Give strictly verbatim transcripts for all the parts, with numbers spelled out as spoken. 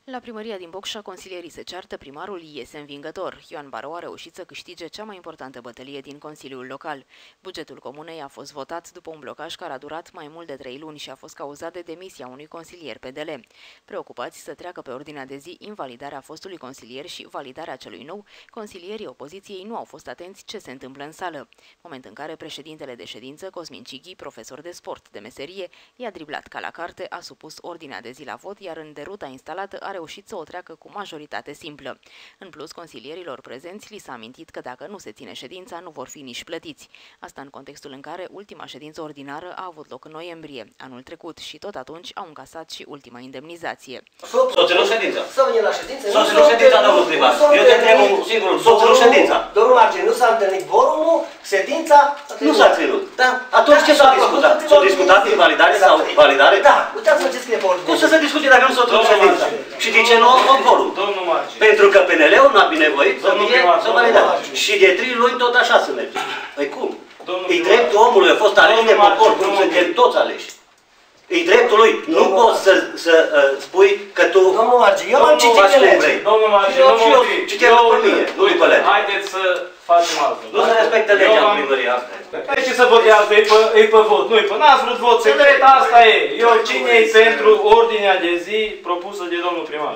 La primăria din Bocșa, consilierii se ceartă, primarul iese învingător. Ioan Barou a reușit să câștige cea mai importantă bătălie din Consiliul Local. Bugetul comunei a fost votat după un blocaj care a durat mai mult de trei luni și a fost cauzat de demisia unui consilier P D L. Preocupați să treacă pe ordinea de zi invalidarea fostului consilier și validarea celui nou, consilierii opoziției nu au fost atenți ce se întâmplă în sală, moment în care președintele de ședință, Cosmin Cighi, profesor de sport de meserie, i-a driblat ca la carte, a supus ordinea de zi la vot, iar în deruta instalată a reușit să o treacă cu majoritate simplă. În plus, consilierilor prezenți li s-a amintit că dacă nu se ține ședința, nu vor fi nici plătiți. Asta în contextul în care ultima ședință ordinară a avut loc în noiembrie, anul trecut, și tot atunci au încasat și ultima indemnizație. S-o ținut ședința. Să venim la ședință. S-o ținut ședința, domnul primar. Eu te întreb un singur, s-o ținut ședința. Domnul Margin, nu s-a întâlnit vorumul, ședința... Nu s-a ținut. Da? Atunci ce s-a discutat? S-a discutat invalidare sau validare? Da, uitați-vă ce scrie pe ordine. Cum să se discute dacă nu s-o ținut ședința? Și de ce nu au vorum? Domnul Margin. Pentru că P N L-ul n-a binevoit să fie să validat. Și de trei luni tot așa se merge. Păi cum? E dreptul omului, a fost ales de popor, cum suntem toți aleși. E dreptul lui. Nu poți să, să uh, spui că tu... Domnul Margin, eu am citit pe lege. Domnul Margin, eu, și eu citim după mine, nu după lege. Haideți să facem altfel. Nu se respectă legea în primăria asta. Aici se votează, e pe, e pe vot, nu e pe... N-ați vrut vot secret, asta e. Eu cine e pentru ordinea de zi propusă de domnul primar?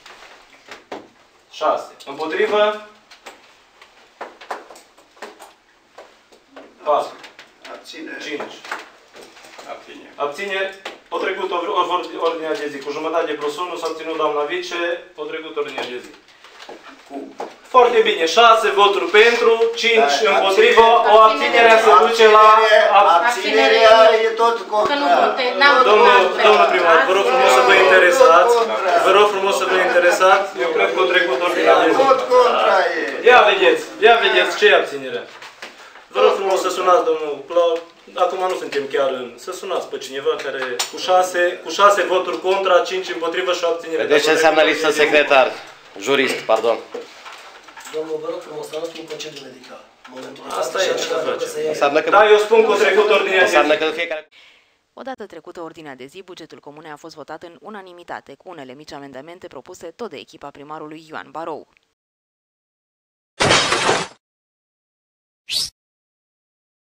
șase. Împotrivă? patru. Abțineri. cinci. Abțineri. Abțineri. O trecut ordinea de zi. Cu jumătate de plus unu s-a obținut doamna vice. O trecut ordinea de zi. Cum? Foarte bine. șase voturi pentru, cinci da, împotrivă. O abținere se duce la... Abținerea e tot contrar. Domnul, domnul primar, vă rog frumos să vă interesați. Vă rog frumos să vă interesați. Eu cred că o trecut ordinea de zi. Tot contra e. Ia vedeți. Ia vedeți ce e abținerea. Vă rog frumos să sunați, domnul Plau. Acum nu suntem chiar în... Să sunați pe cineva care cu șase, cu șase voturi contra, cinci împotrivă și o abținere. Vedeți ce înseamnă lipsă secretar? Jurist, pardon. Domnul, vă rog frumos, să luați un concediu medical. Asta e ce face. Înseamnă că... Da, eu spun că o trecut ordinea de zi. Înseamnă că fiecare... Odată trecută ordinea de zi, bugetul comunei a fost votat în unanimitate, cu unele mici amendamente propuse tot de echipa primarului Ioan Barou.